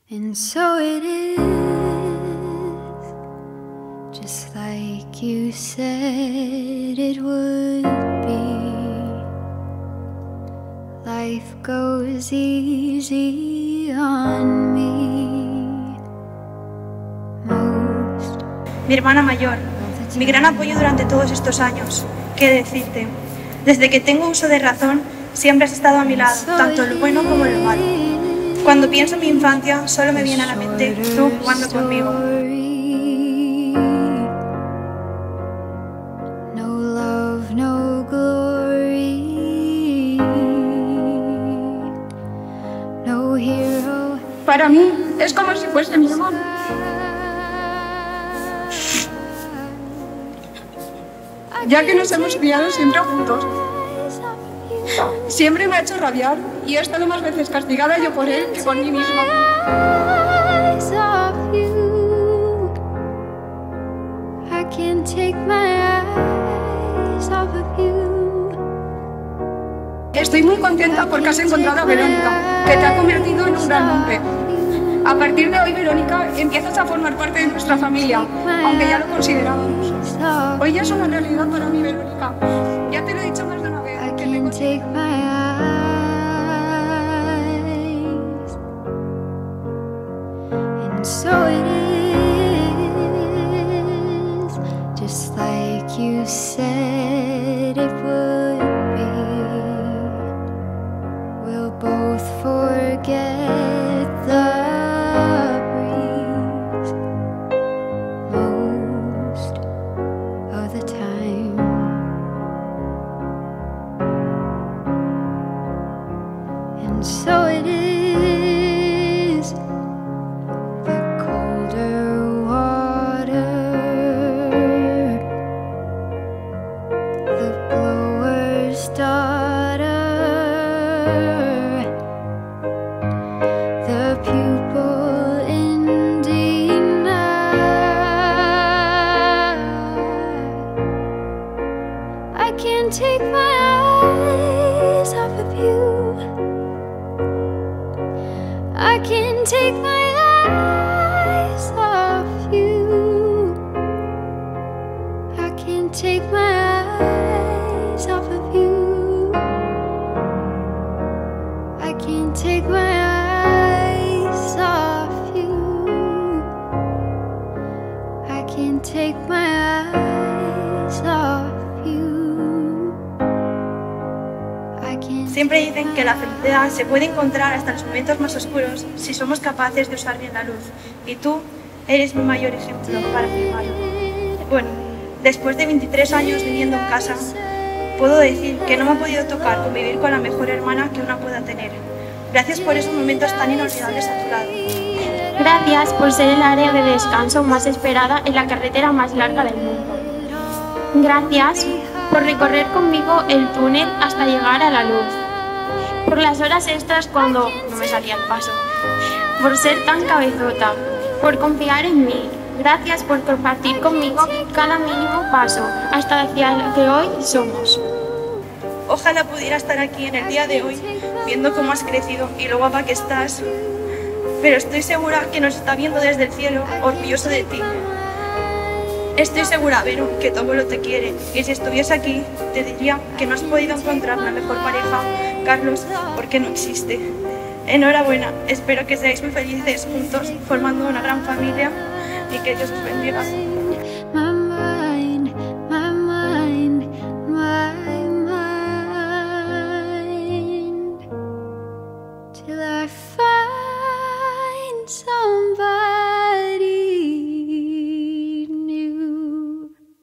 And so it is, just like you said it would be. Life goes easy on me. Mi hermana mayor, mi gran apoyo durante todos estos años. ¿Qué decirte? Desde que tengo uso de razón, siempre has estado a mi lado, tanto lo bueno como lo malo. Cuando pienso en mi infancia, solo me viene a la mente tú jugando conmigo. Para mí es como si fuese mi hermano. Ya que nos hemos criado siempre juntos. Siempre me ha hecho rabiar y he estado más veces castigada yo por él que por mí misma. Estoy muy contenta porque has encontrado a Verónica, que te ha convertido en un gran hombre. A partir de hoy, Verónica, empiezas a formar parte de nuestra familia, aunque ya lo considerábamos. Hoy ya es una realidad para mí, Verónica. Ya te lo he dicho más de una vez. So it is, just like you said it would be. We'll both forget the breeze most of the time. And so it is. Take my eyes off of you. I can't take my eyes off you. I can't take my eyes off of you. I can't take my eyes off you. I can't take my eyes off. Siempre dicen que la felicidad se puede encontrar hasta en los momentos más oscuros si somos capaces de usar bien la luz. Y tú eres mi mayor ejemplo para afirmarlo. Bueno, después de 23 años viviendo en casa, puedo decir que no me ha podido tocar convivir con la mejor hermana que una pueda tener. Gracias por esos momentos tan inolvidables a tu lado. Gracias por ser el área de descanso más esperada en la carretera más larga del mundo. Gracias por recorrer conmigo el túnel hasta llegar a la luz. Por las horas extras cuando no me salía el paso. Por ser tan cabezota. Por confiar en mí. Gracias por compartir conmigo cada mínimo paso hasta hacia lo que hoy somos. Ojalá pudiera estar aquí en el día de hoy viendo cómo has crecido y lo guapa que estás. Pero estoy segura que nos está viendo desde el cielo, orgulloso de ti. Estoy segura, Vero, que tu abuelo te quiere, y si estuviese aquí, te diría que no has podido encontrar la mejor pareja, Carlos, porque no existe. Enhorabuena, espero que seáis muy felices juntos, formando una gran familia, y que Dios os bendiga.